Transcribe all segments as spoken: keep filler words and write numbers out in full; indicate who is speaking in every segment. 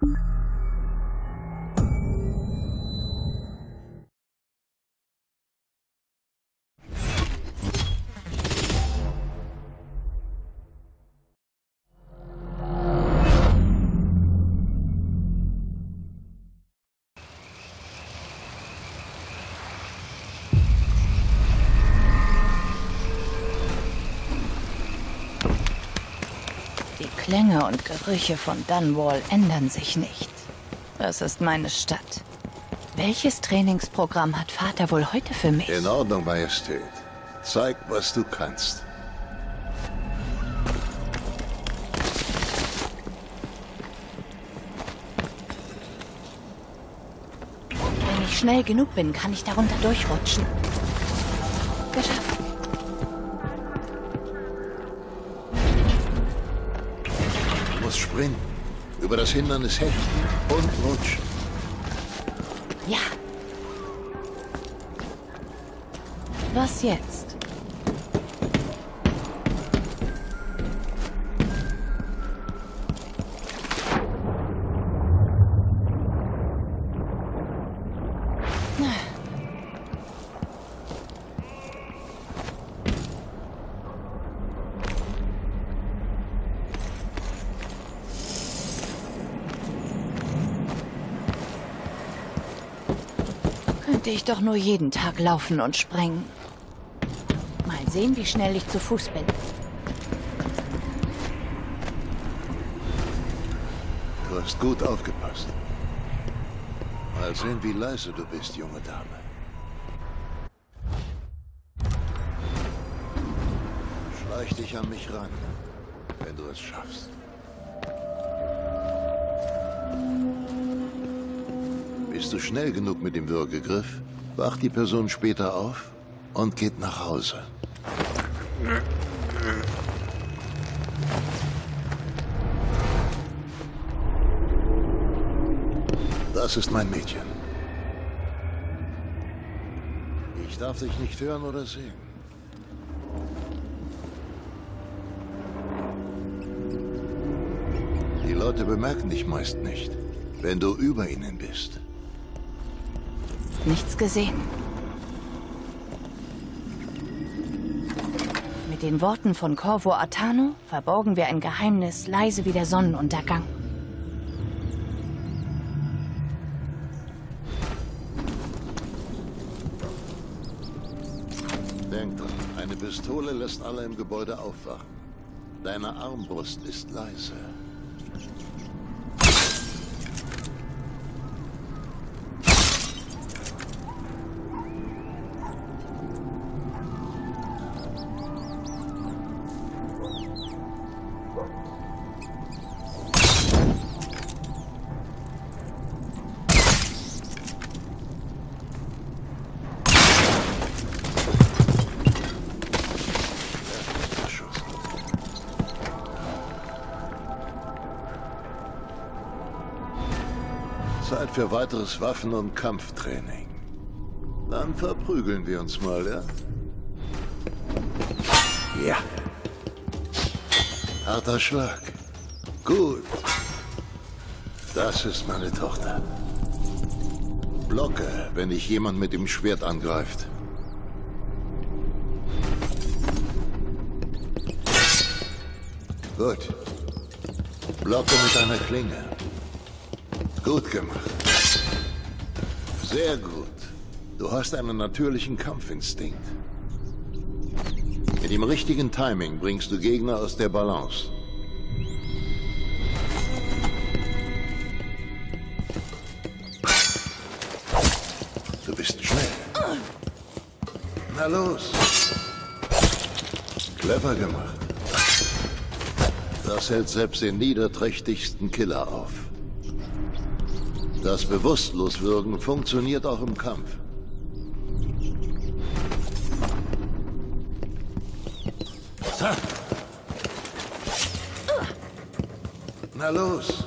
Speaker 1: Die Klänge und Gerüche von Dunwall ändern sich nicht. Das ist meine Stadt. Welches Trainingsprogramm hat Vater wohl heute für mich?
Speaker 2: In Ordnung, Majestät. Zeig, was du kannst.
Speaker 1: Wenn ich schnell genug bin, kann ich darunter durchrutschen. Geschafft.
Speaker 2: Springen, über das Hindernis hechten und rutschen.
Speaker 1: Ja. Was jetzt? Könnte ich doch nur jeden Tag laufen und springen. Mal sehen, wie schnell ich zu Fuß bin.
Speaker 2: Du hast gut aufgepasst. Mal sehen, wie leise du bist, junge Dame. Schleich dich an mich ran, wenn du es schaffst. Bist du schnell genug mit dem Würgegriff, wacht die Person später auf und geht nach Hause. Das ist mein Mädchen. Ich darf dich nicht hören oder sehen. Die Leute bemerken dich meist nicht, wenn du über ihnen bist.
Speaker 1: Nichts gesehen. Mit den Worten von Corvo Attano verborgen wir ein Geheimnis leise wie der Sonnenuntergang.
Speaker 2: Denk dran, eine Pistole lässt alle im Gebäude aufwachen. Deine Armbrust ist leise. Zeit für weiteres Waffen- und Kampftraining. Dann verprügeln wir uns mal, ja? Ja. Harter Schlag. Gut. Das ist meine Tochter. Blocke, wenn dich jemand mit dem Schwert angreift. Gut. Blocke mit einer Klinge. Gut gemacht. Sehr gut. Du hast einen natürlichen Kampfinstinkt. Mit dem richtigen Timing bringst du Gegner aus der Balance. Du bist schnell. Na los. Clever gemacht. Das hält selbst den niederträchtigsten Killer auf. Das Bewusstloswirken funktioniert auch im Kampf. Na los!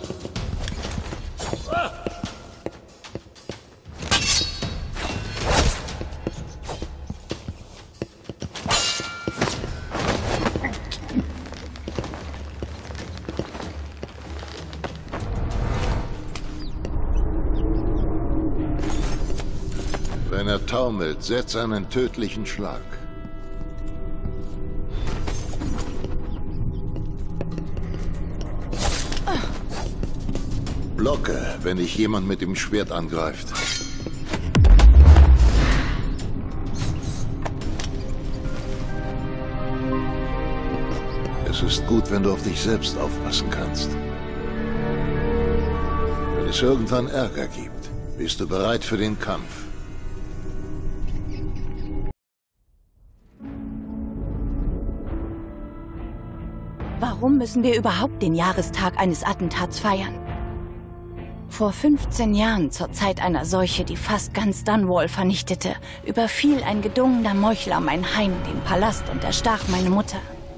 Speaker 2: Wenn er taumelt, setz einen tödlichen Schlag. Blocke, wenn dich jemand mit dem Schwert angreift. Es ist gut, wenn du auf dich selbst aufpassen kannst. Wenn es irgendwann Ärger gibt, bist du bereit für den Kampf.
Speaker 1: Warum müssen wir überhaupt den Jahrestag eines Attentats feiern? Vor fünfzehn Jahren, zur Zeit einer Seuche, die fast ganz Dunwall vernichtete, überfiel ein gedungener Meuchler mein Heim, den Palast, und erstach meine Mutter.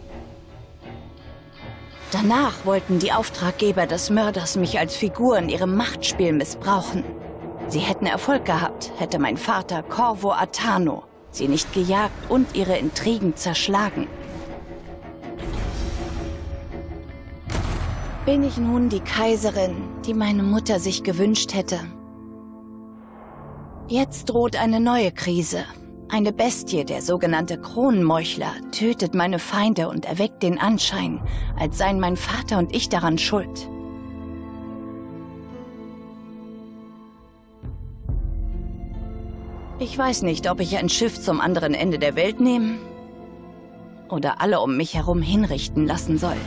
Speaker 1: Danach wollten die Auftraggeber des Mörders mich als Figur in ihrem Machtspiel missbrauchen. Sie hätten Erfolg gehabt, hätte mein Vater Corvo Attano sie nicht gejagt und ihre Intrigen zerschlagen. Bin ich nun die Kaiserin, die meine Mutter sich gewünscht hätte? Jetzt droht eine neue Krise. Eine Bestie, der sogenannte Kronenmeuchler, tötet meine Feinde und erweckt den Anschein, als seien mein Vater und ich daran schuld. Ich weiß nicht, ob ich ein Schiff zum anderen Ende der Welt nehmen oder alle um mich herum hinrichten lassen soll.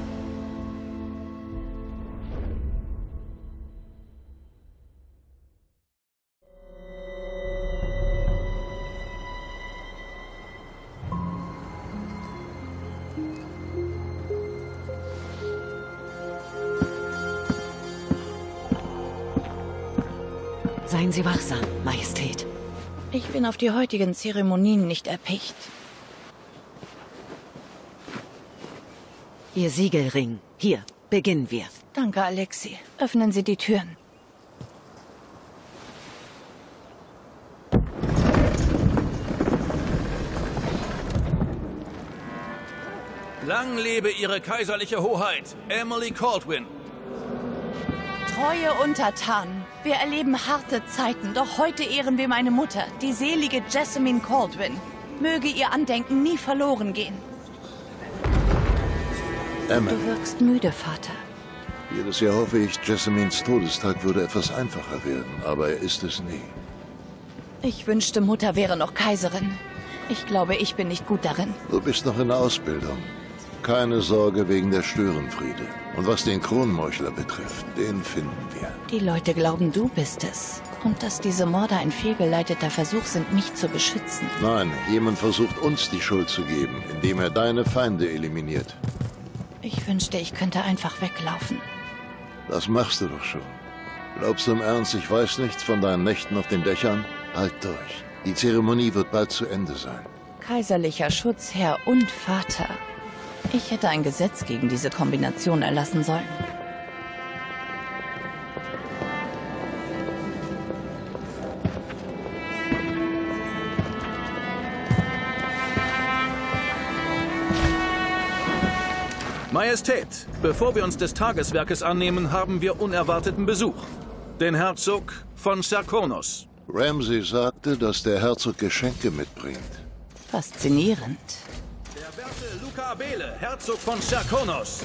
Speaker 3: Seien Sie wachsam, Majestät.
Speaker 1: Ich bin auf die heutigen Zeremonien nicht erpicht.
Speaker 3: Ihr Siegelring. Hier, beginnen wir.
Speaker 1: Danke, Alexi. Öffnen Sie die Türen.
Speaker 4: Lang lebe Ihre kaiserliche Hoheit, Emily Kaldwin.
Speaker 1: Treue Untertanen, wir erleben harte Zeiten, doch heute ehren wir meine Mutter, die selige Jessamine Kaldwin. Möge ihr Andenken nie verloren gehen.
Speaker 2: Emma.
Speaker 1: Du wirkst müde, Vater.
Speaker 2: Jedes Jahr hoffe ich, Jessamines Todestag würde etwas einfacher werden, aber er ist es nie.
Speaker 1: Ich wünschte, Mutter wäre noch Kaiserin. Ich glaube, ich bin nicht gut darin.
Speaker 2: Du bist noch in der Ausbildung. Keine Sorge wegen der Störenfriede. Und was den Kronenmeuchler betrifft, den finden wir.
Speaker 1: Die Leute glauben, du bist es. Und dass diese Morde ein fehlgeleiteter Versuch sind, mich zu beschützen.
Speaker 2: Nein, jemand versucht uns die Schuld zu geben, indem er deine Feinde eliminiert.
Speaker 1: Ich wünschte, ich könnte einfach weglaufen.
Speaker 2: Das machst du doch schon. Glaubst du im Ernst, ich weiß nichts von deinen Nächten auf den Dächern? Halt durch. Die Zeremonie wird bald zu Ende sein.
Speaker 1: Kaiserlicher Schutzherr und Vater. Ich hätte ein Gesetz gegen diese Kombination erlassen sollen.
Speaker 4: Majestät, bevor wir uns des Tageswerkes annehmen, haben wir unerwarteten Besuch. Den Herzog von Serkonos.
Speaker 2: Ramsay sagte, dass der Herzog Geschenke mitbringt.
Speaker 1: Faszinierend.
Speaker 4: Der werte Luca Abele, Herzog von Serkonos.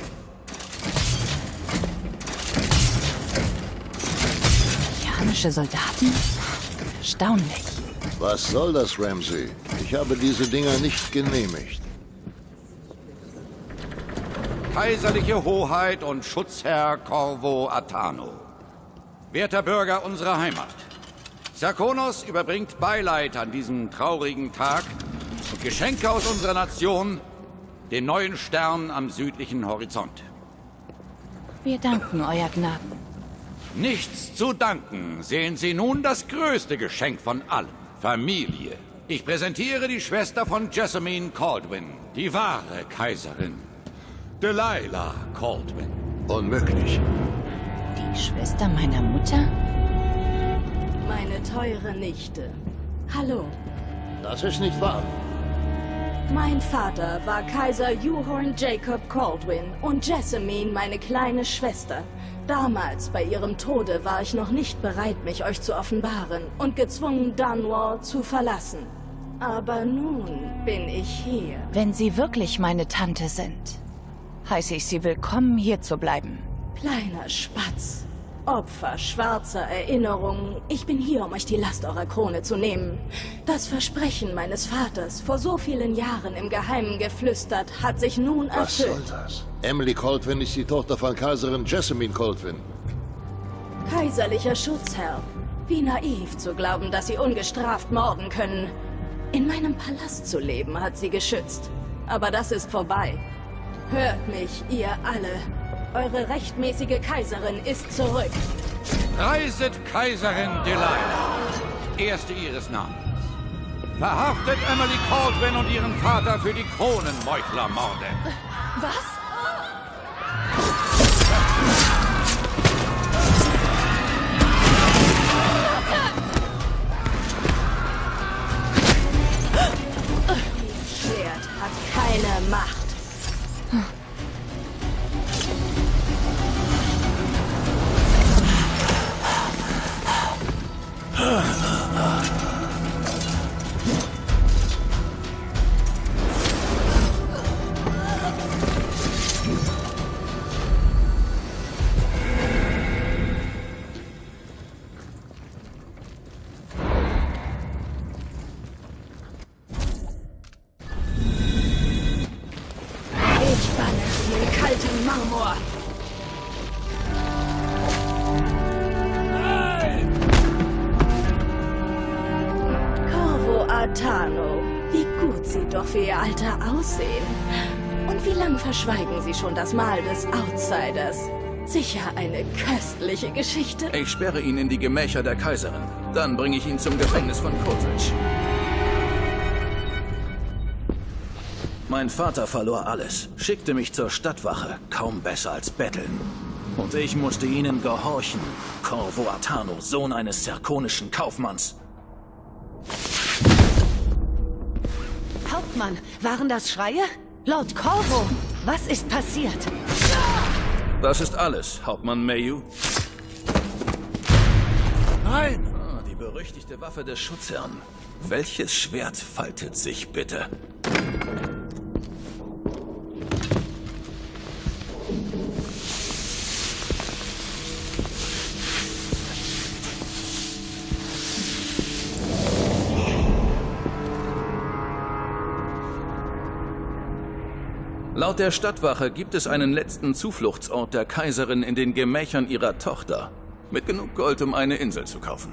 Speaker 1: Iranische Soldaten? Erstaunlich.
Speaker 2: Was soll das, Ramsay? Ich habe diese Dinger nicht genehmigt.
Speaker 5: Kaiserliche Hoheit und Schutzherr Corvo Attano. Werter Bürger unserer Heimat. Serkonos überbringt Beileid an diesem traurigen Tag und Geschenke aus unserer Nation, den neuen Stern am südlichen Horizont.
Speaker 1: Wir danken, Euer Gnaden.
Speaker 5: Nichts zu danken, sehen Sie nun das größte Geschenk von allen. Familie. Ich präsentiere die Schwester von Jessamine Kaldwin, die wahre Kaiserin. Delilah Kaldwin.
Speaker 2: Unmöglich.
Speaker 1: Die Schwester meiner Mutter?
Speaker 6: Meine teure Nichte. Hallo.
Speaker 2: Das ist nicht wahr.
Speaker 1: Mein Vater war Kaiser Euhorn Jacob Caldwin und Jessamine meine kleine Schwester. Damals, bei ihrem Tode, war ich noch nicht bereit, mich euch zu offenbaren und gezwungen, Dunwall zu verlassen. Aber nun bin ich hier. Wenn Sie wirklich meine Tante sind, heiße ich Sie willkommen, hier zu bleiben. Kleiner Spatz. Opfer schwarzer Erinnerungen. Ich bin hier, um euch die Last eurer Krone zu nehmen. Das Versprechen meines Vaters, vor so vielen Jahren im Geheimen geflüstert, hat sich nun
Speaker 2: Was
Speaker 1: erfüllt.
Speaker 2: soll das? Emily Caldwin ist die Tochter von Kaiserin Jessamine Caldwin.
Speaker 1: Kaiserlicher Schutzherr. Wie naiv zu glauben, dass sie ungestraft morden können. In meinem Palast zu leben hat sie geschützt. Aber das ist vorbei. Hört mich, ihr alle. Eure rechtmäßige Kaiserin ist zurück.
Speaker 5: Reiset Kaiserin Delilah, erste ihres Namens. Verhaftet Emily Caldwin und ihren Vater für die Kronenmeuchlermorde.
Speaker 1: Was? Dieses Schwert hat keine Macht. Ich banne sie in kaltem Marmor. Corvo Attano, wie gut sie doch für ihr Alter aussehen. Und wie lang verschweigen sie schon das Mal des Outsiders? Sicher eine köstliche Geschichte.
Speaker 4: Ich sperre ihn in die Gemächer der Kaiserin. Dann bringe ich ihn zum Gefängnis von Coldridge. Mein Vater verlor alles, schickte mich zur Stadtwache, kaum besser als betteln. Und ich musste ihnen gehorchen. Corvo Attano, Sohn eines zerkonischen Kaufmanns.
Speaker 3: Hauptmann, waren das Schreie? Lord Corvo, was ist passiert?
Speaker 4: Das ist alles, Hauptmann Mayu.
Speaker 2: Nein!
Speaker 4: Ah, die berüchtigte Waffe des Schutzherrn. Welches Schwert faltet sich bitte? Laut der Stadtwache gibt es einen letzten Zufluchtsort der Kaiserin in den Gemächern ihrer Tochter. Mit genug Gold, um eine Insel zu kaufen.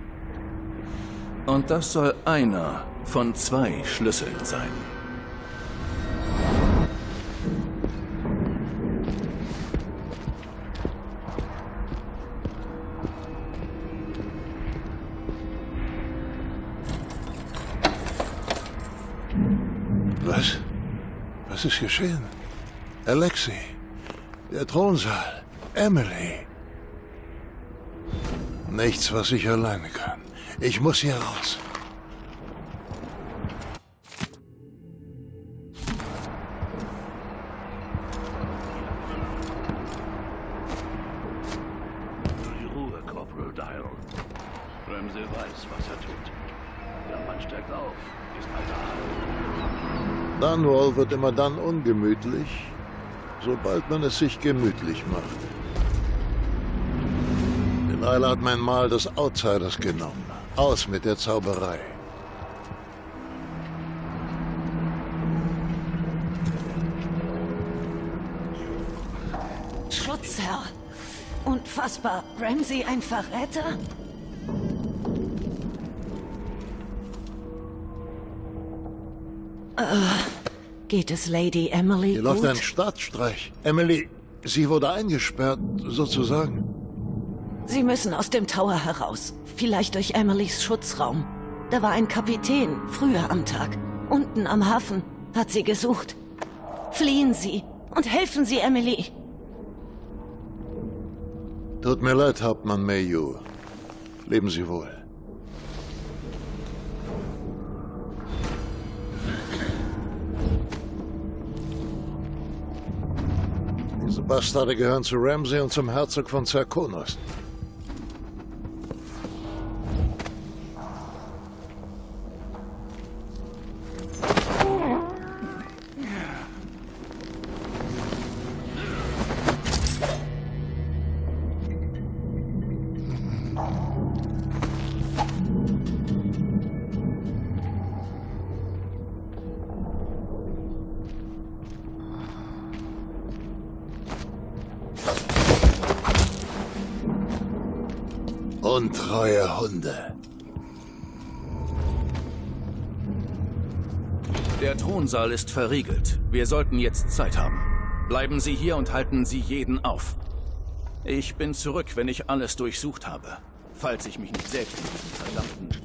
Speaker 4: Und das soll einer von zwei Schlüsseln sein.
Speaker 2: Was? Was ist geschehen? Alexei, der Thronsaal, Emily. Nichts, was ich alleine kann. Ich muss hier raus.
Speaker 6: Die Ruhe, Corporal Dial. Ramsey weiß, was er tut. Der Mann steigt auf, ist bei der Hand.
Speaker 2: Dunwall wird immer dann ungemütlich, sobald man es sich gemütlich macht. Delilah hat mein Mal des Outsiders genommen. Aus mit der Zauberei.
Speaker 3: Schutzherr. Unfassbar. Ramsey ein Verräter? Äh, geht es Lady Emily
Speaker 2: Hier
Speaker 3: gut?
Speaker 2: läuft ein Staatsstreich. Emily, sie wurde eingesperrt, sozusagen.
Speaker 3: Sie müssen aus dem Tower heraus. Vielleicht durch Emilys Schutzraum. Da war ein Kapitän, früher am Tag. Unten am Hafen. Hat sie gesucht. Fliehen Sie und helfen Sie Emily.
Speaker 2: Tut mir leid, Hauptmann Mayu. Leben Sie wohl. Diese Bastarde gehören zu Ramsay und zum Herzog von Serkonos. Untreue Hunde.
Speaker 4: Der Thronsaal ist verriegelt. Wir sollten jetzt Zeit haben. Bleiben Sie hier und halten Sie jeden auf. Ich bin zurück, wenn ich alles durchsucht habe. Falls ich mich nicht selbst in diesen verdammten...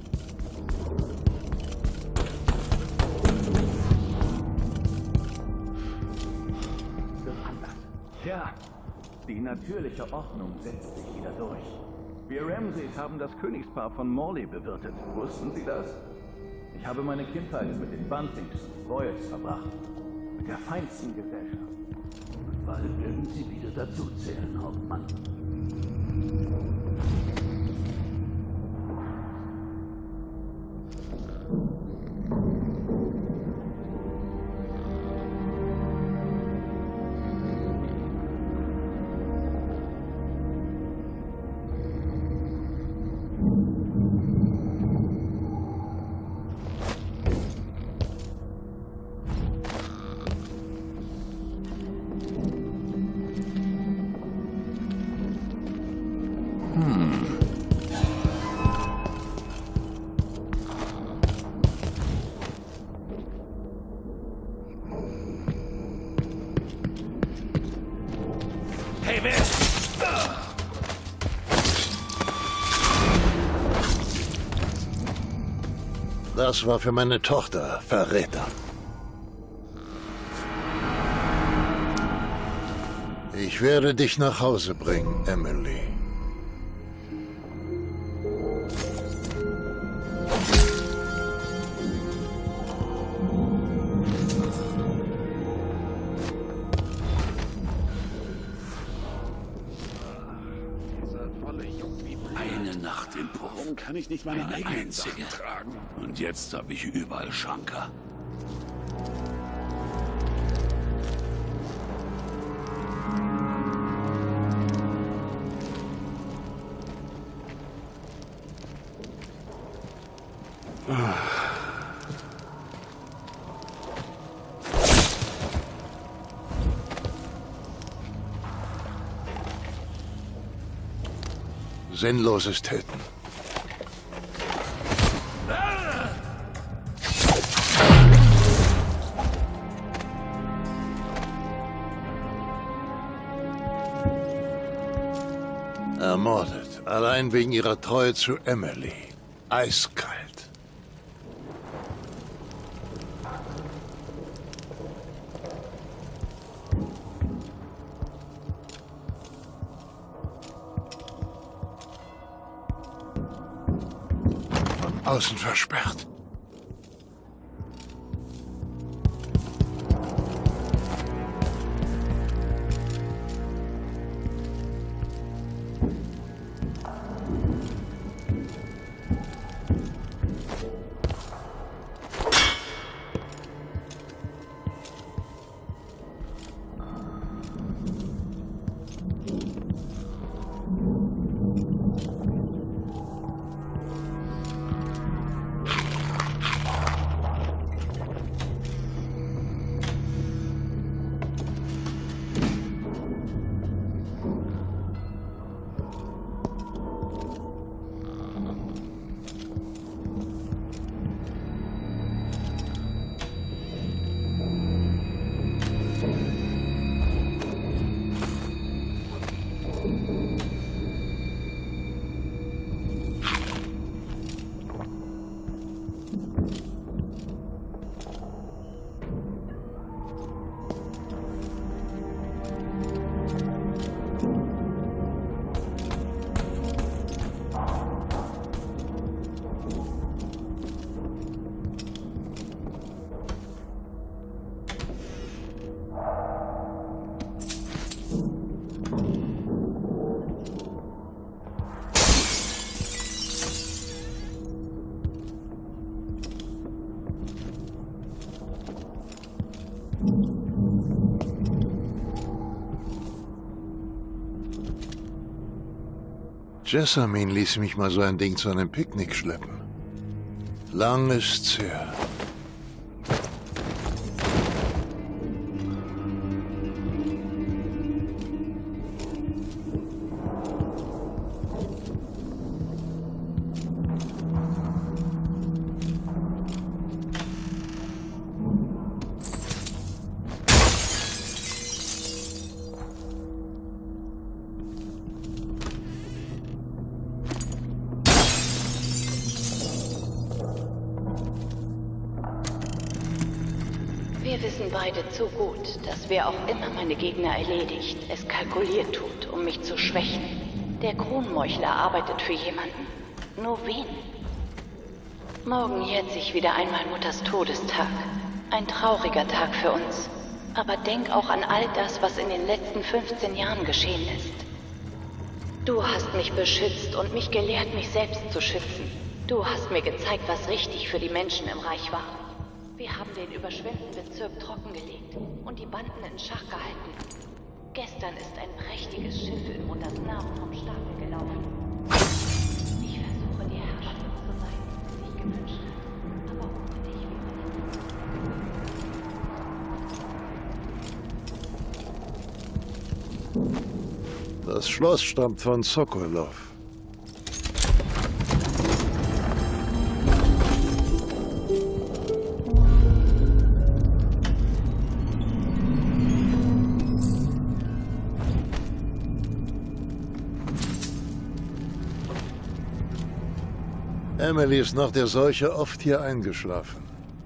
Speaker 4: Ja, die natürliche Ordnung setzt sich wieder durch. Wir Ramsays haben das Königspaar von Morley bewirtet. Wussten Sie das? Ich habe meine Kindheit mit den Buntings und Royals verbracht. Mit der feinsten Gesellschaft.
Speaker 6: Bald werden Sie wieder dazu zählen, Hauptmann.
Speaker 4: Hey, wer ist...
Speaker 2: Das war für meine Tochter, Verräter. Ich werde dich nach Hause bringen, Emily.
Speaker 6: Eine Nacht in Puff.
Speaker 7: Warum kann ich nicht meine
Speaker 6: Eine
Speaker 7: eigenen
Speaker 6: einzige.
Speaker 7: Sachen tragen?
Speaker 6: Und jetzt habe ich überall Schanker.
Speaker 2: Sinnloses Töten. Ermordet, allein wegen ihrer Treue zu Emily. Eiskalt. Außen versperrt. Jessamine ließ mich mal so ein Ding zu einem Picknick schleppen. Lang ist's her.
Speaker 1: Wir wissen beide zu gut, dass wer auch immer meine Gegner erledigt, es kalkuliert tut, um mich zu schwächen. Der Kronmeuchler arbeitet für jemanden. Nur wen? Morgen jährt sich wieder einmal Mutters Todestag. Ein trauriger Tag für uns. Aber denk auch an all das, was in den letzten fünfzehn Jahren geschehen ist. Du hast mich beschützt und mich gelehrt, mich selbst zu schützen. Du hast mir gezeigt, was richtig für die Menschen im Reich war. Wir haben den überschwemmten Bezirk trockengelegt und die Banden in Schach gehalten. Gestern ist ein prächtiges Schiff in Mutters Namen vom Stapel gelaufen. Ich versuche, die Herrschaft zu sein, die sich gewünscht hat, aber ohne dich wäre es.
Speaker 2: Das Schloss stammt von Sokolov. Emily ist nach der Seuche oft hier eingeschlafen.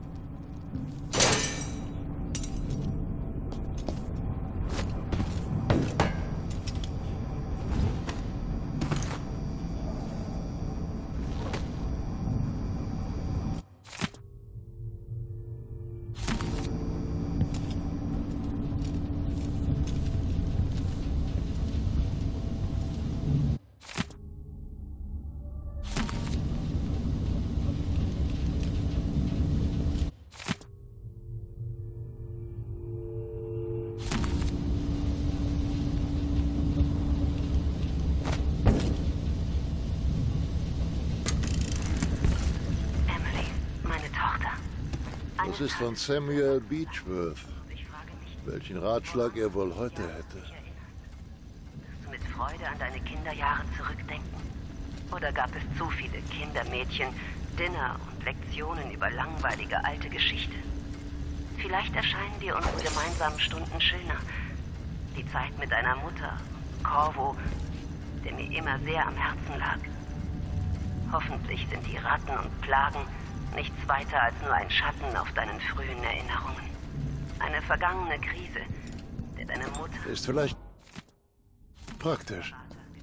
Speaker 2: Das ist von Samuel Beechworth. Welchen Ratschlag er wohl heute hätte.
Speaker 7: Wirst du mit Freude an deine Kinderjahre zurückdenken? Oder gab es zu viele Kindermädchen, Dinner und Lektionen über langweilige alte Geschichte? Vielleicht erscheinen dir unsere gemeinsamen Stunden schöner. Die Zeit mit deiner Mutter, Corvo, der mir immer sehr am Herzen lag. Hoffentlich sind die Ratten und Plagen nichts weiter als nur ein Schatten auf deinen frühen Erinnerungen. Eine vergangene Krise, der deine Mutter...
Speaker 2: Ist vielleicht praktisch.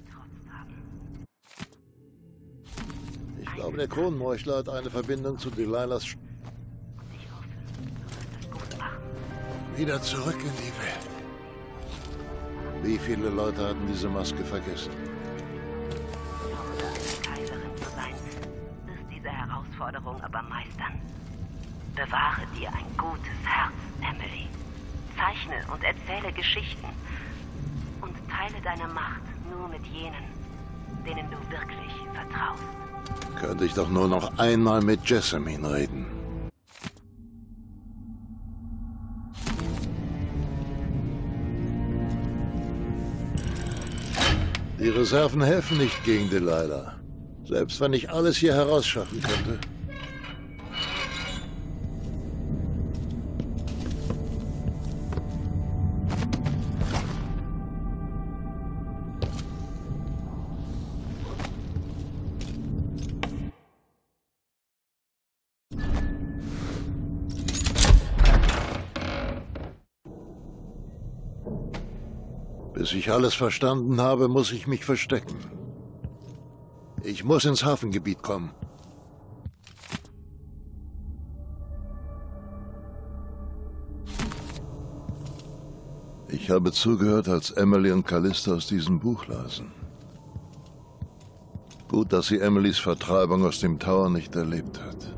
Speaker 2: Ich glaube, der Kronmeuchler hat eine Verbindung zu Delilahs... Sch
Speaker 7: Ich hoffe, du wirst es gut machen.
Speaker 2: Wieder zurück in die Welt. Wie viele Leute hatten diese Maske vergessen?
Speaker 7: Herausforderung aber meistern. Bewahre dir ein gutes Herz, Emily. Zeichne und erzähle Geschichten. Und teile deine Macht nur mit jenen, denen du wirklich vertraust.
Speaker 2: Könnte ich doch nur noch einmal mit Jessamine reden. Die Reserven helfen nicht gegen Delilah. Selbst wenn ich alles hier herausschaffen könnte. Bis ich alles verstanden habe, muss ich mich verstecken. Ich muss ins Hafengebiet kommen. Ich habe zugehört, als Emily und Callista aus diesem Buch lasen. Gut, dass sie Emilys Vertreibung aus dem Tower nicht erlebt hat.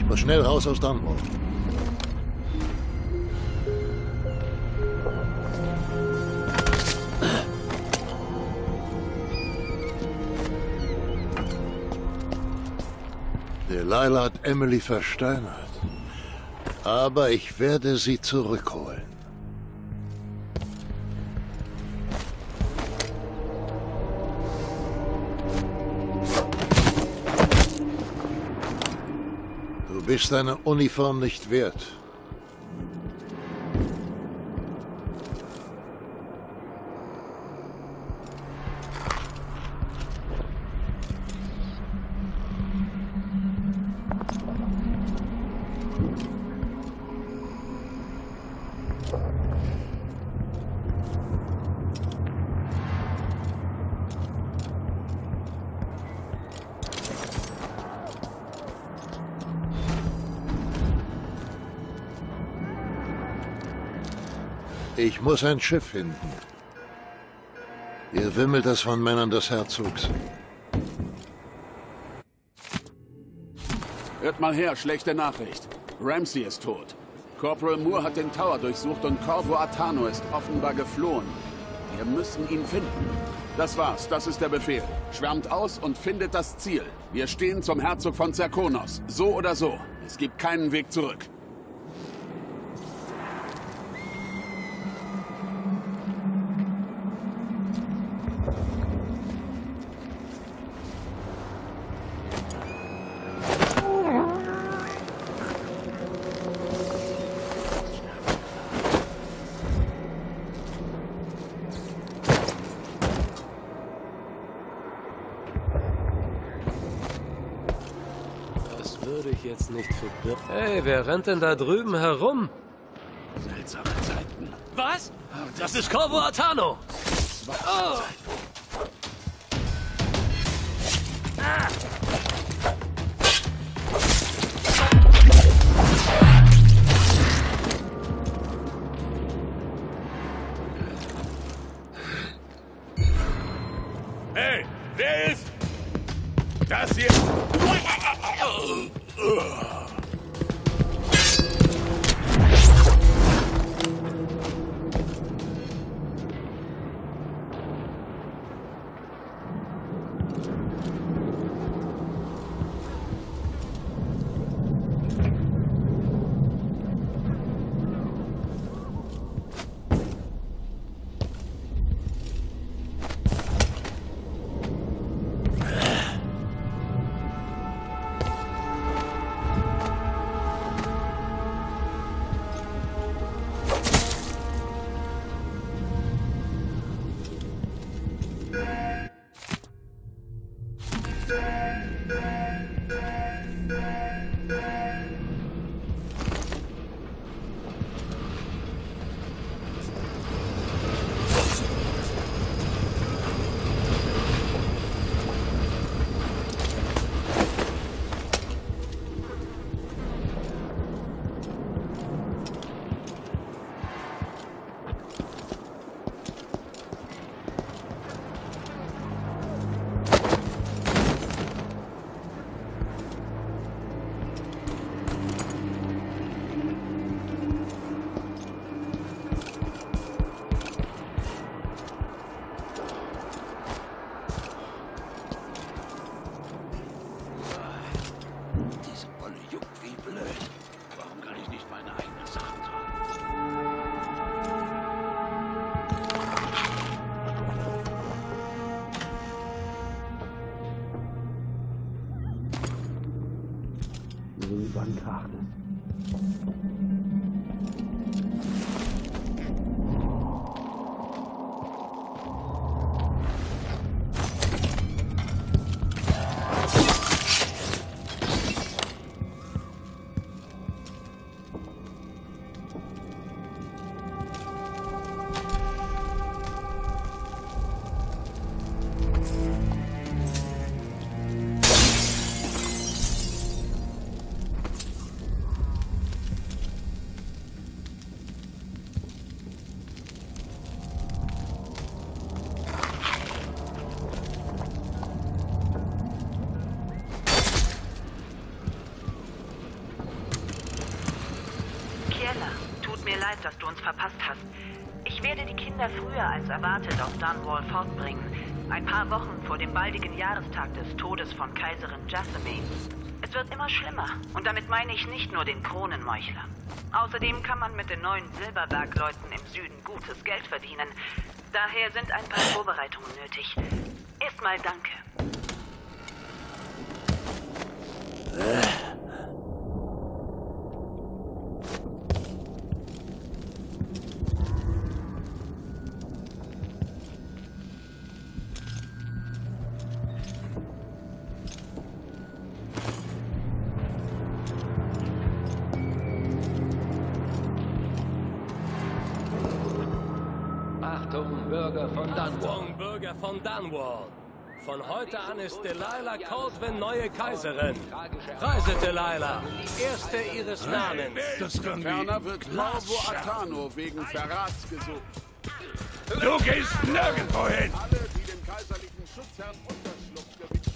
Speaker 2: Muss schnell raus aus Dunwall. Delilah hat Emily versteinert. Aber ich werde sie zurückholen. Du bist deine Uniform nicht wert. Ich muss ein Schiff finden. Hier wimmelt es von Männern des Herzogs.
Speaker 8: Hört mal her, schlechte Nachricht. Ramsay ist tot. Corporal Moore hat den Tower durchsucht und Corvo Attano ist offenbar geflohen. Wir müssen ihn finden. Das war's, das ist der Befehl. Schwärmt aus und findet das Ziel. Wir stehen zum Herzog von Serkonos. So oder so. Es gibt keinen Weg zurück.
Speaker 9: Würde ich jetzt nicht verbirgen. Hey, wer rennt denn da drüben herum?
Speaker 8: Seltsame Zeiten.
Speaker 9: Was? Das ist Corvo Attano! Oh. Ah.
Speaker 8: Hey, wer ist das hier?
Speaker 7: tut mir leid, dass du uns verpasst hast. Ich werde die Kinder früher als erwartet auf Dunwall fortbringen. Ein paar Wochen vor dem baldigen Jahrestag des Todes von Kaiserin Jasmine. Es wird immer schlimmer. Und damit meine ich nicht nur den Kronenmeuchler. Außerdem kann man mit den neuen Silberbergleuten im Süden gutes Geld verdienen. Daher sind ein paar Vorbereitungen nötig. Erstmal danke.
Speaker 9: Bürger von Dunwall. Bürger von Dunwall. Von heute an ist Delilah Caldwin neue Kaiserin. Reise, Delilah. Erste ihres Namens.
Speaker 8: Das kann Ferner wird Corvo Attano wegen Verrats gesucht.
Speaker 5: Du gehst nirgendwo hin!
Speaker 8: Alle, die dem kaiserlichen Schutzherrn Unterschlupf gewidmet.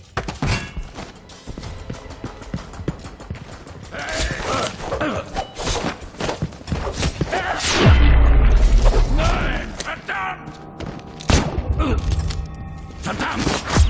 Speaker 5: Nein! Verdammt! Verdammt!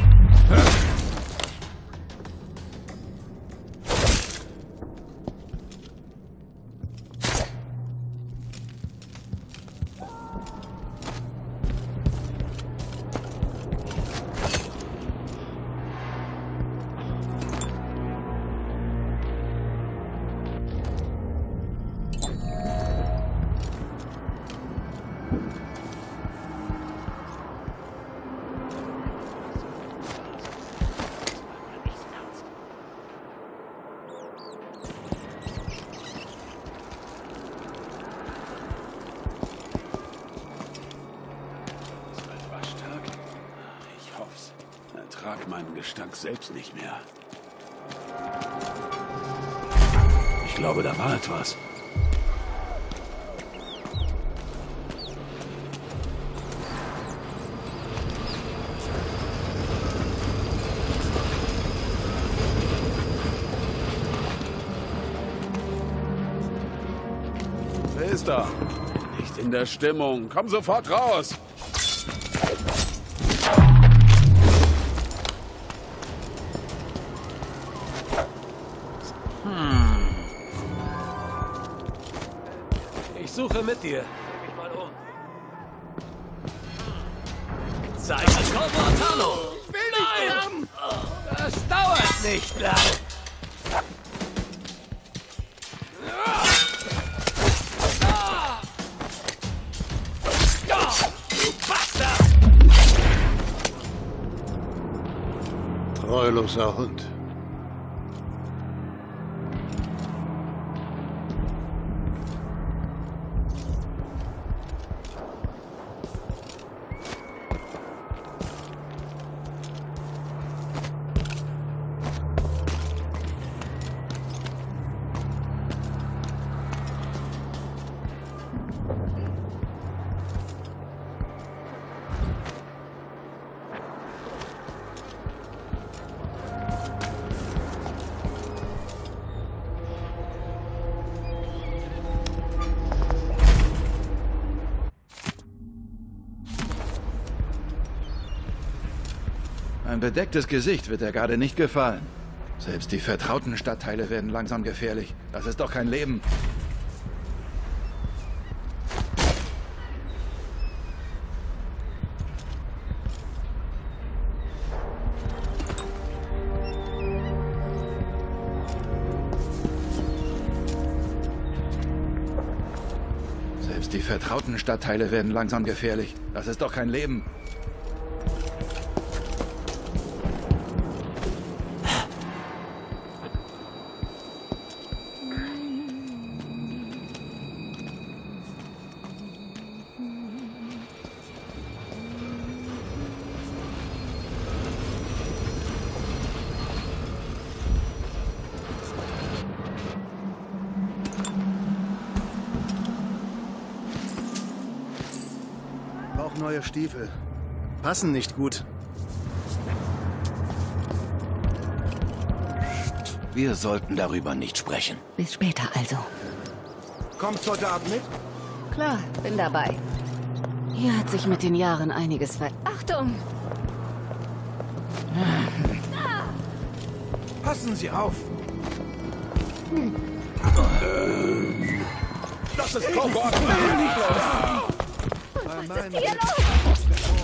Speaker 8: Ertrag meinen Gestank selbst nicht mehr. Ich glaube, da war etwas. Wer ist da? Nicht in der Stimmung. Komm sofort raus!
Speaker 9: Ich suche mit dir. Dreh mich mal um. Zeig es, Corvo Attano! Nein! Das dauert nicht lang. Du Bastard!
Speaker 2: Treuloser Hund.
Speaker 5: Ein bedecktes Gesicht wird dir gerade nicht gefallen. Selbst die vertrauten Stadtteile werden langsam gefährlich. Das ist doch kein Leben. Selbst die vertrauten Stadtteile werden langsam gefährlich. Das ist doch kein Leben.
Speaker 10: Neue Stiefel. Passen nicht gut.
Speaker 4: Wir sollten darüber nicht sprechen.
Speaker 3: Bis später also.
Speaker 10: kommst heute Abend mit?
Speaker 11: Klar, bin dabei. Hier hat sich mit den Jahren einiges ver... Achtung!
Speaker 10: Passen Sie auf!
Speaker 6: Das ist Corvo Attano!
Speaker 11: Was ist hier los?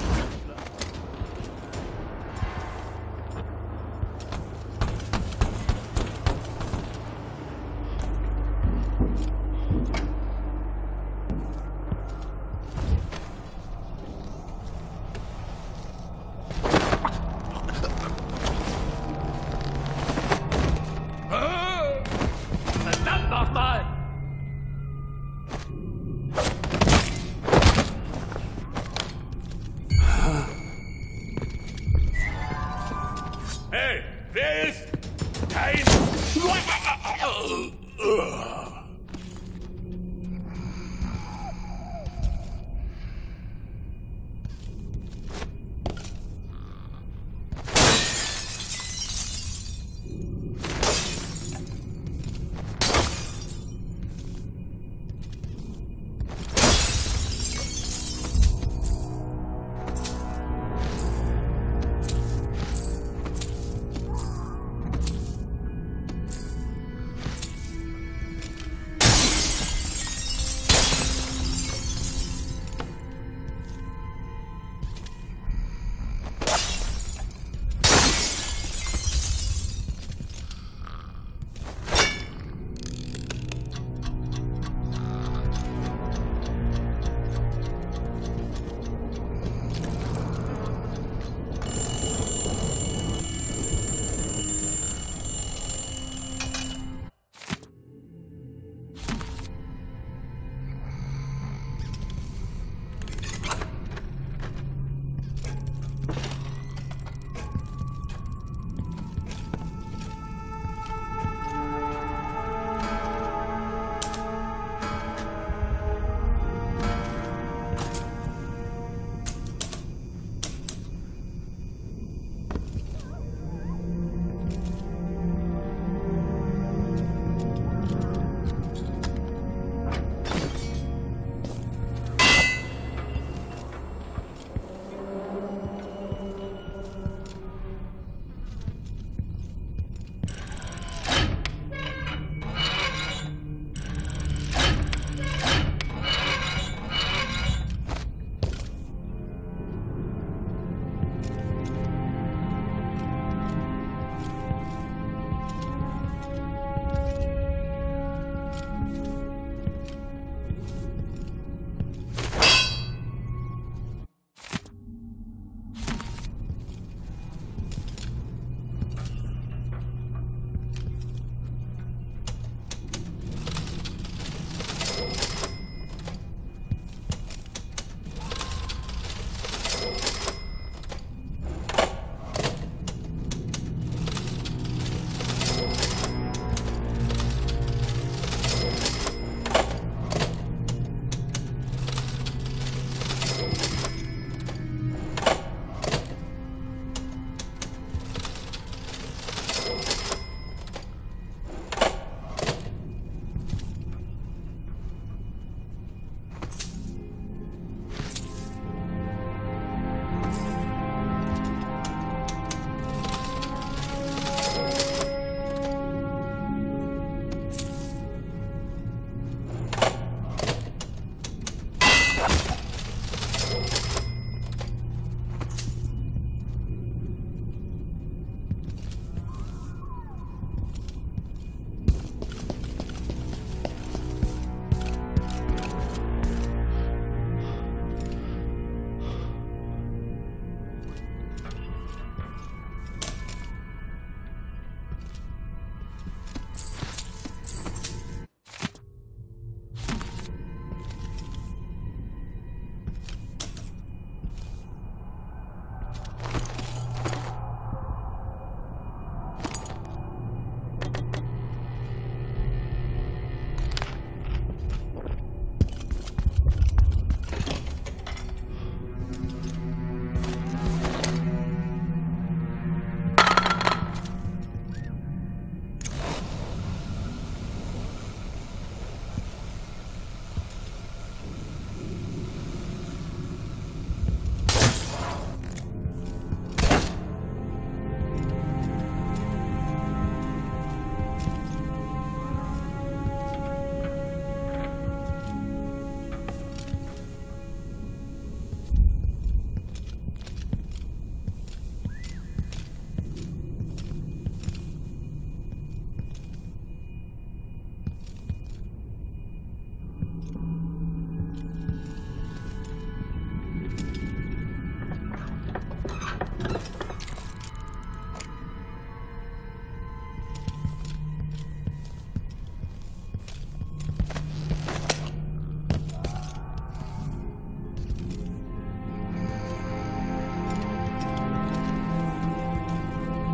Speaker 9: Verdammt nochmal!
Speaker 6: Hey, wer ist? Kein...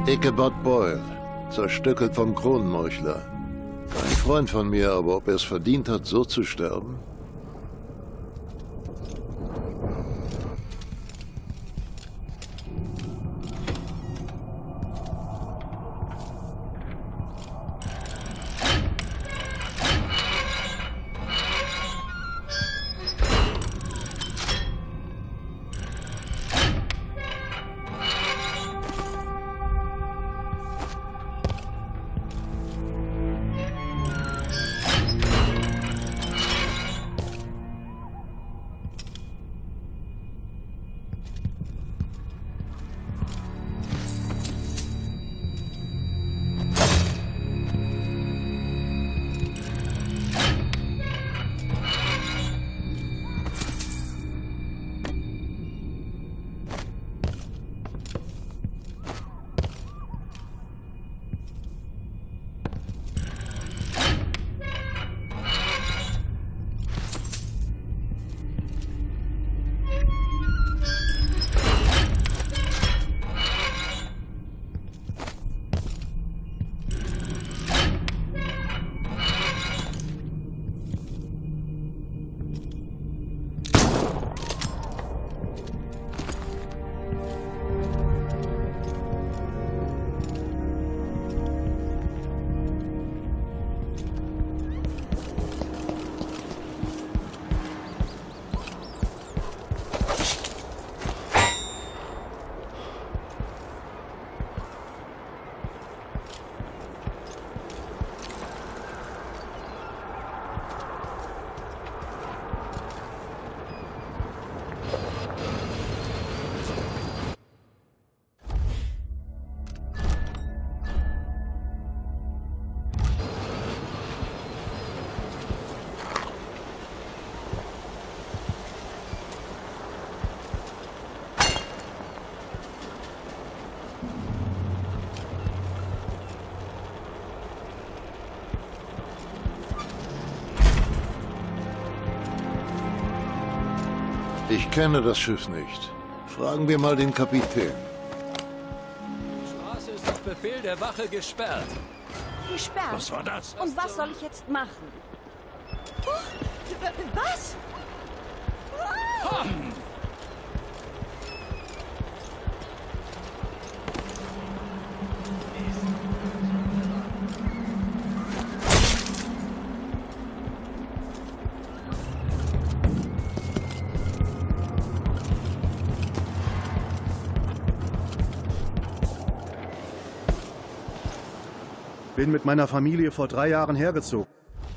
Speaker 2: Ichabod Boyle, zerstückelt vom Kronenmeuchler. Kein Freund von mir, aber ob er es verdient hat, so zu sterben? Ich kenne das Schiff nicht. Fragen wir mal den Kapitän.
Speaker 9: Die Straße ist auf Befehl der Wache gesperrt.
Speaker 12: Gesperrt?
Speaker 6: Was war das?
Speaker 12: Und was soll ich jetzt machen? Oh, was? Oh.
Speaker 10: Bin mit meiner Familie vor drei Jahren hergezogen.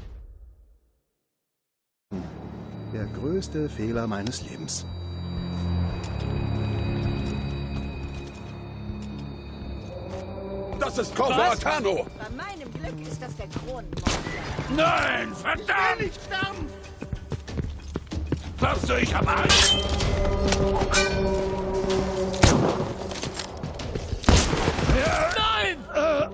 Speaker 10: Der größte Fehler meines Lebens.
Speaker 8: Das ist Corvo Attano!
Speaker 12: Bei meinem Glück ist das der Kronenmeuchler.
Speaker 6: Nein, verdammt!
Speaker 12: Ich will nicht sterben!
Speaker 6: Glaubst du, ich hab Angst?
Speaker 9: Nein!
Speaker 6: Äh.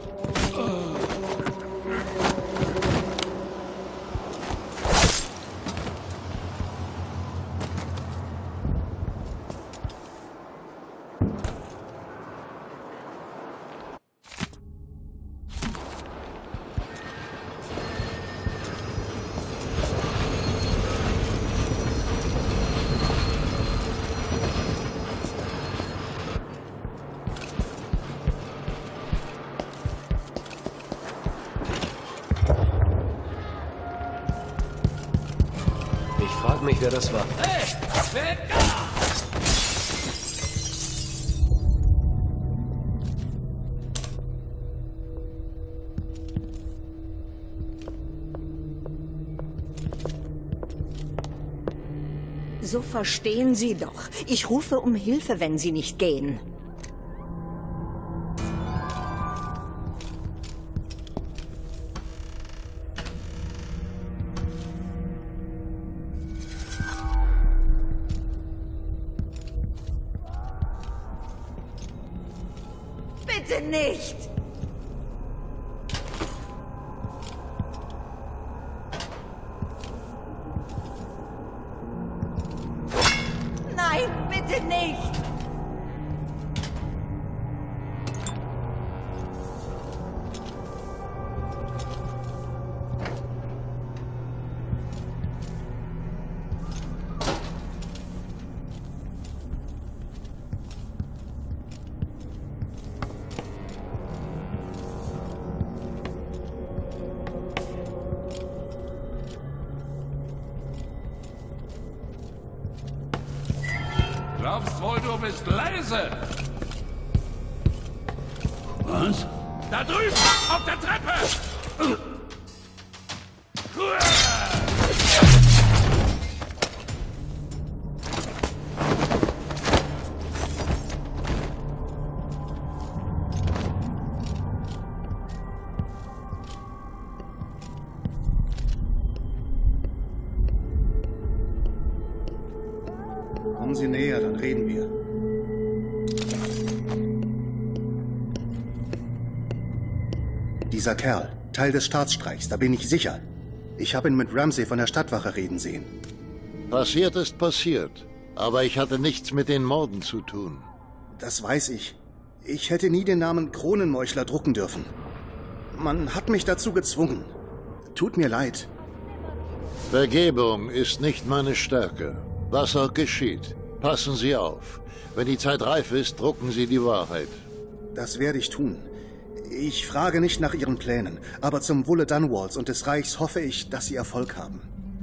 Speaker 9: Ich frag mich, wer das war. Hey! Wer?
Speaker 12: So verstehen Sie doch. Ich rufe um Hilfe, wenn Sie nicht gehen. Bitte nicht! Nein, bitte nicht!
Speaker 6: glaubst wohl, du bist leise. Was? Da drüben, auf der Treppe!
Speaker 10: Kommen Sie näher, dann reden wir. Dieser Kerl, Teil des Staatsstreichs, da bin ich sicher. Ich habe ihn mit Ramsey von der Stadtwache reden sehen.
Speaker 2: Passiert ist passiert, aber ich hatte nichts mit den Morden zu tun.
Speaker 10: Das weiß ich. Ich hätte nie den Namen Kronenmeuchler drucken dürfen. Man hat mich dazu gezwungen. Tut mir leid.
Speaker 2: Vergebung ist nicht meine Stärke. Was auch geschieht, passen Sie auf. Wenn die Zeit reif ist, drucken Sie die Wahrheit.
Speaker 10: Das werde ich tun. Ich frage nicht nach Ihren Plänen, aber zum Wohle Dunwalls und des Reichs hoffe ich, dass Sie Erfolg haben.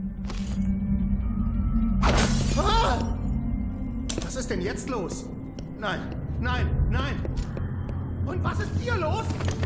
Speaker 10: Ah! Was ist denn jetzt los? Nein, nein, nein! Und was ist hier los?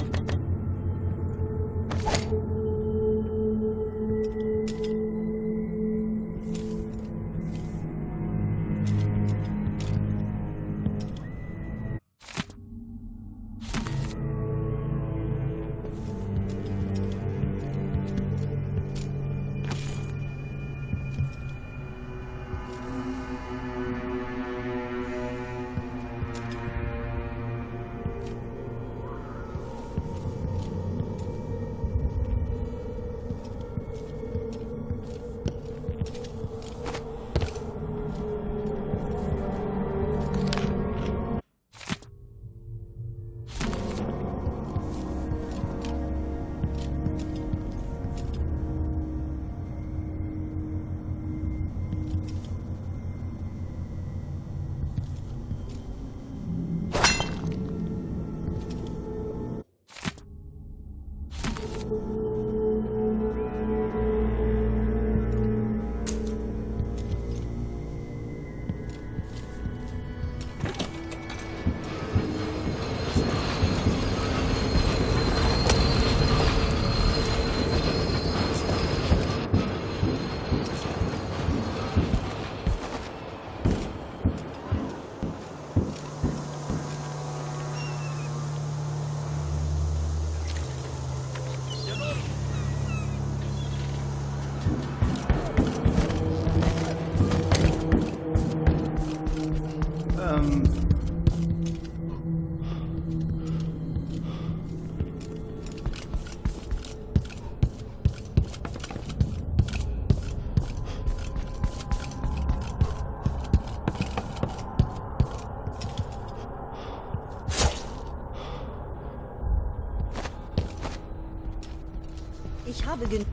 Speaker 12: Ich habe gen...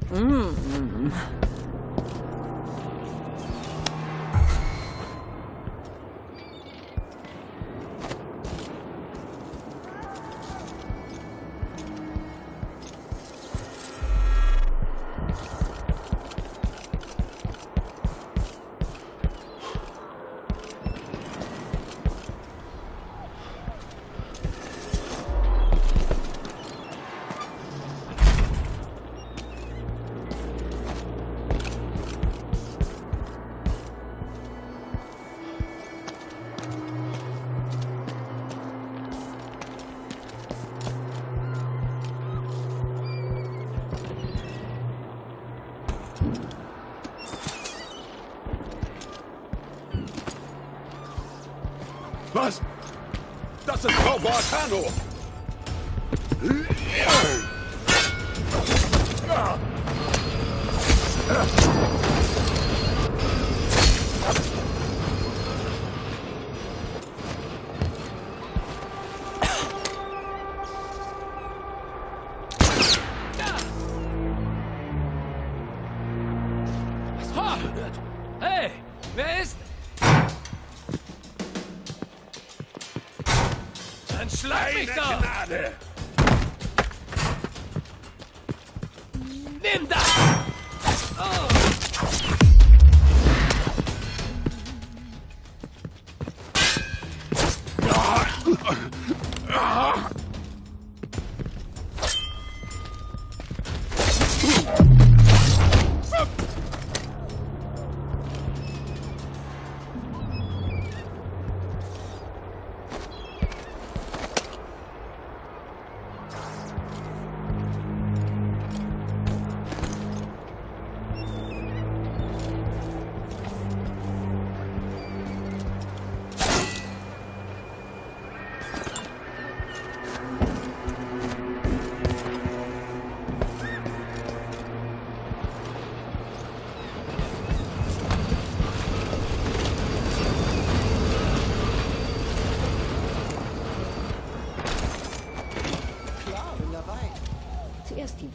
Speaker 12: Mm.
Speaker 8: Was? Das ist Corvo Attano!
Speaker 9: Hey, wer ist... Dann schlag mich doch!
Speaker 6: Gnade.
Speaker 9: Nimm das! Oh.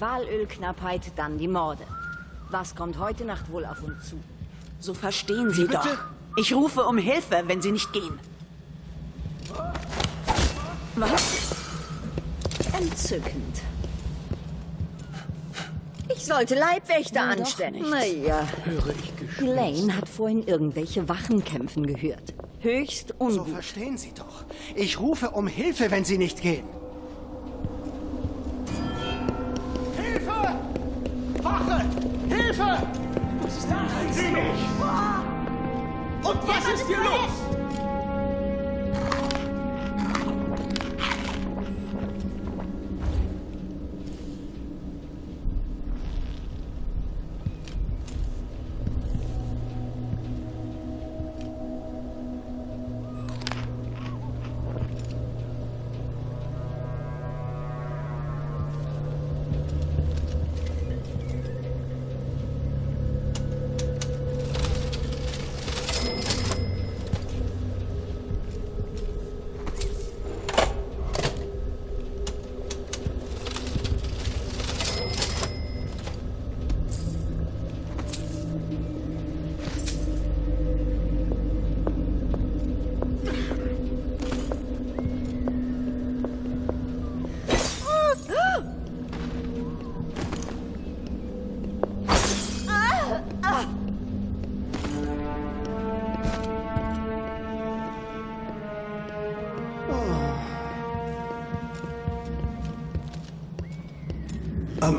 Speaker 12: Mineralölknappheit, dann die Morde. Was kommt heute Nacht wohl auf uns zu?
Speaker 13: So verstehen Sie doch. Ich rufe um Hilfe, wenn Sie nicht gehen.
Speaker 12: Was? Entzückend. Ich sollte Leibwächter
Speaker 3: Na, doch
Speaker 12: anstellen.
Speaker 3: nicht.
Speaker 12: Naja.
Speaker 3: Höre ich Geschwätz.
Speaker 12: Lane hat vorhin irgendwelche Wachenkämpfen gehört. Höchst ungut.
Speaker 10: So verstehen Sie doch. Ich rufe um Hilfe, wenn Sie nicht gehen. Hilfe! Wache! Hilfe! Was ist das? Sieh mich! Und was ist hier los? Ähm.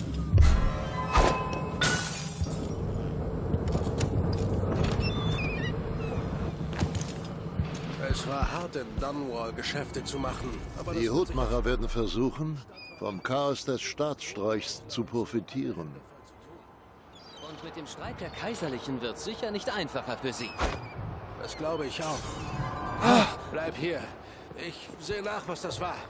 Speaker 9: Es war hart, in Dunwall Geschäfte zu machen. Aber
Speaker 2: Die Hutmacher werden versuchen, vom Chaos des Staatsstreichs zu profitieren.
Speaker 14: Und mit dem Streit der Kaiserlichen wird es sicher nicht einfacher für Sie.
Speaker 9: Das glaube ich auch. Ah, bleib hier. Ich sehe nach, was das war.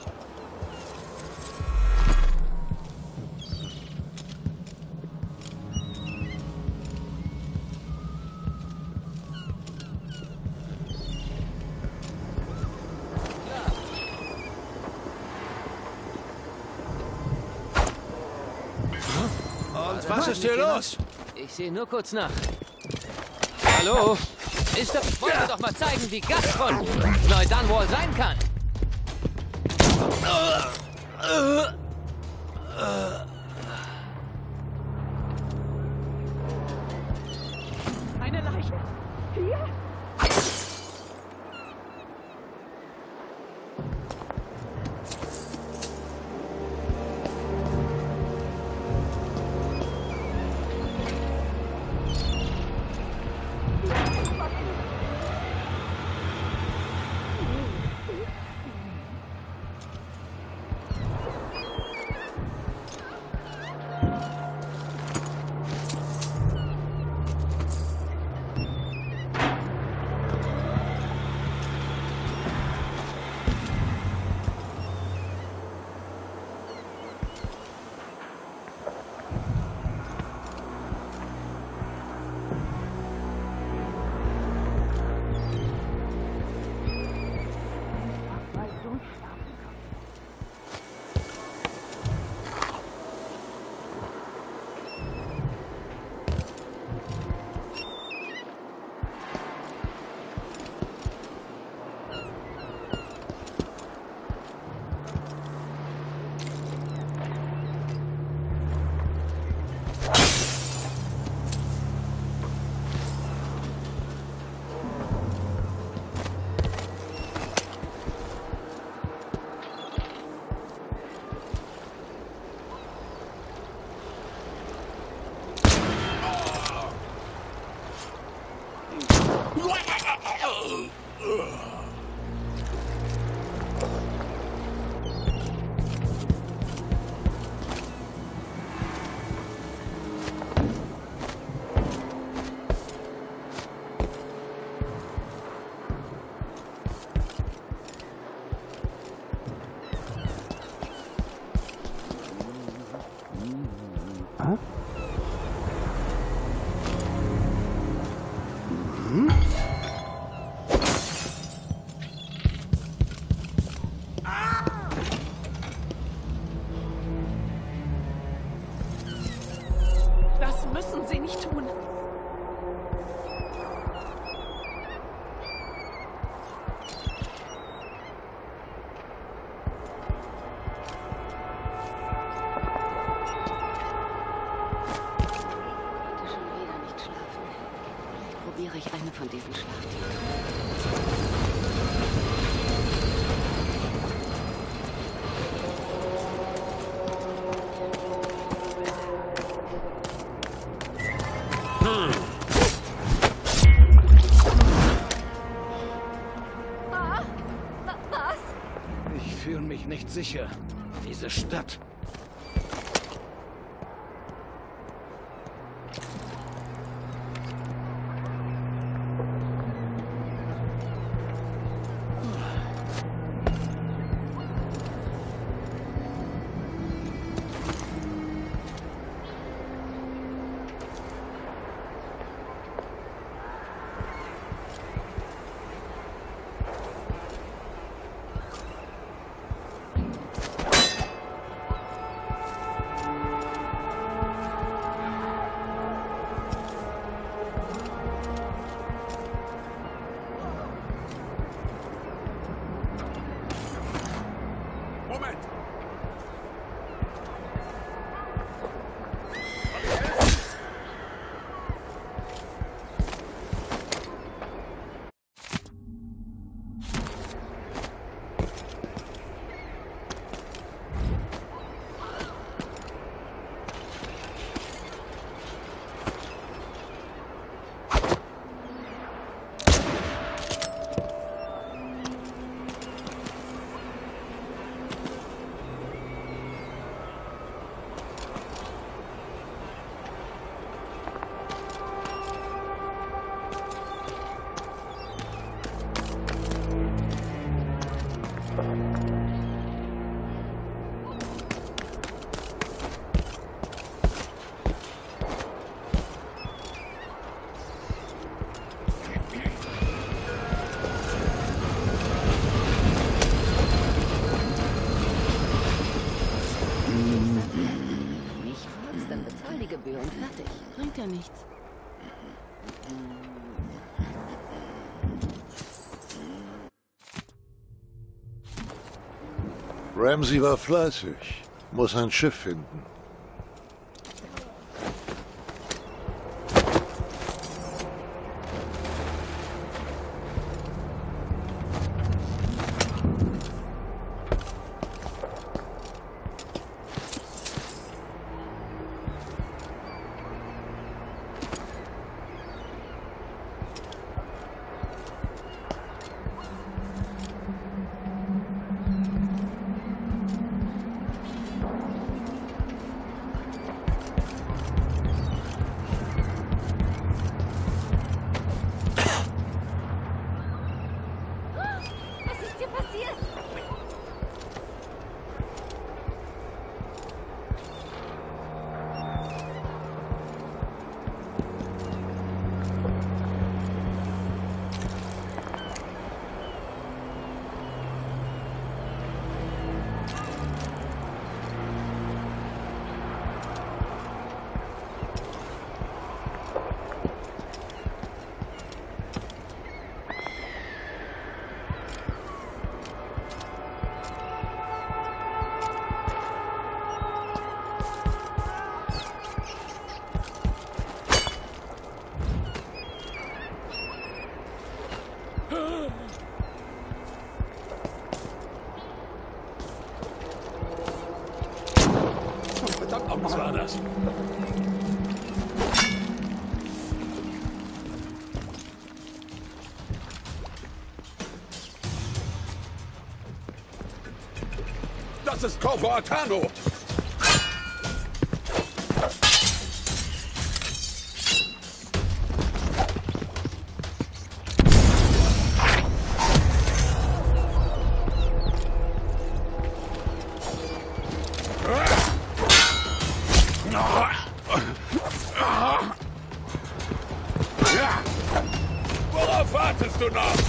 Speaker 14: Und
Speaker 9: was ist hier los?
Speaker 14: Ich sehe nur kurz nach. Hallo? Ist doch, ich wollte doch mal zeigen, wie gastfreund Neu-Dunwall sein kann.
Speaker 12: Eine Leiche. Hier?
Speaker 15: müssen Sie nicht tun.
Speaker 11: Probiere ich eine von diesen Schlaftieren.
Speaker 15: Hm.
Speaker 9: Ah, was? Ich fühle mich nicht sicher. Diese Stadt.
Speaker 11: Gebühr und fertig. Bringt ja nichts.
Speaker 2: Ramsey war fleißig. Muss ein Schiff finden.
Speaker 9: Was war das?
Speaker 8: Das ist Corvo Attano!
Speaker 15: Worauf wartest du noch?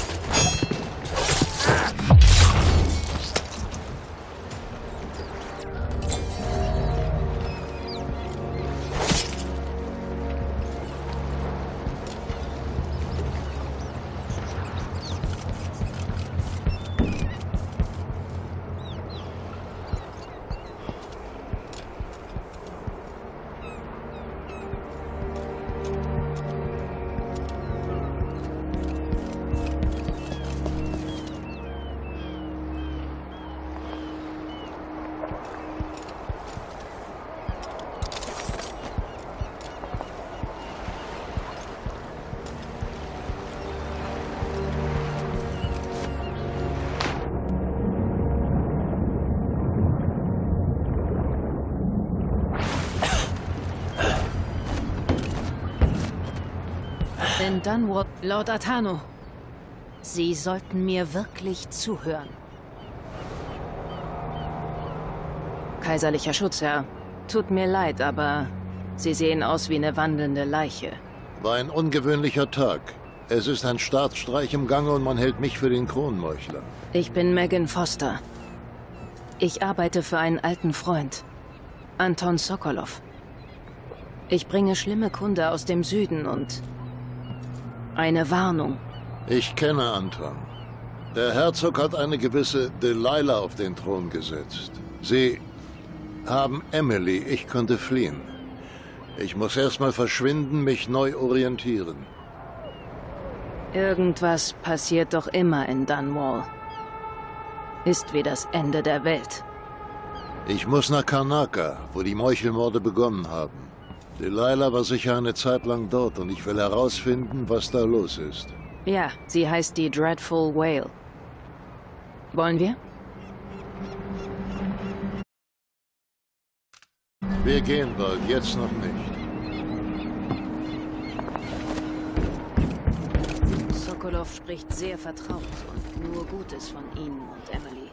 Speaker 11: In Dunwall, Lord Atano. Sie sollten mir wirklich zuhören. Kaiserlicher Schutzherr, tut mir leid, aber Sie sehen aus wie eine wandelnde Leiche.
Speaker 2: War ein ungewöhnlicher Tag. Es ist ein Staatsstreich im Gange und man hält mich für den Kronmeuchler.
Speaker 11: Ich bin Megan Foster. Ich arbeite für einen alten Freund, Anton Sokolov. Ich bringe schlimme Kunde aus dem Süden und eine Warnung.
Speaker 2: Ich kenne Anton. Der Herzog hat eine gewisse Delilah auf den Thron gesetzt. Sie haben Emily, ich konnte fliehen. Ich muss erstmal verschwinden, mich neu orientieren.
Speaker 11: Irgendwas passiert doch immer in Dunwall. Ist wie das Ende der Welt.
Speaker 2: Ich muss nach Karnaca, wo die Meuchelmorde begonnen haben. Delilah war sicher eine Zeit lang dort und ich will herausfinden, was da los ist.
Speaker 11: Ja, sie heißt die Dreadful Whale. Wollen wir?
Speaker 2: Wir gehen bald, jetzt noch nicht.
Speaker 11: Sokolov spricht sehr vertraut und nur Gutes von Ihnen und Emily.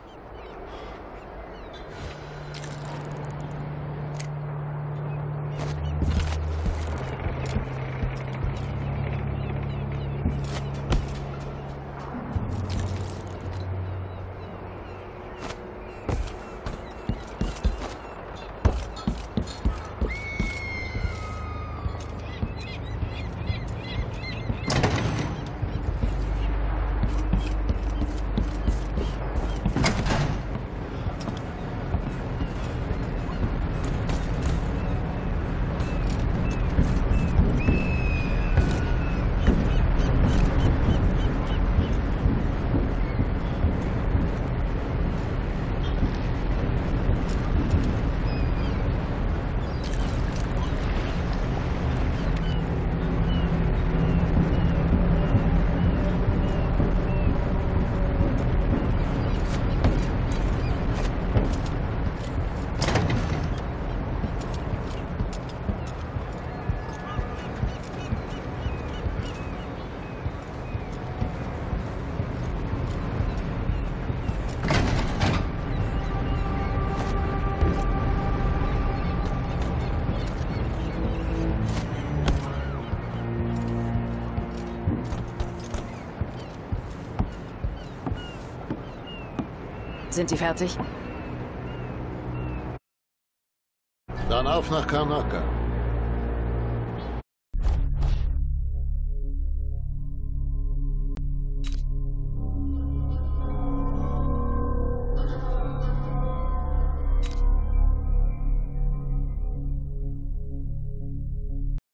Speaker 11: Sind Sie fertig?
Speaker 2: Dann auf nach Karnaca.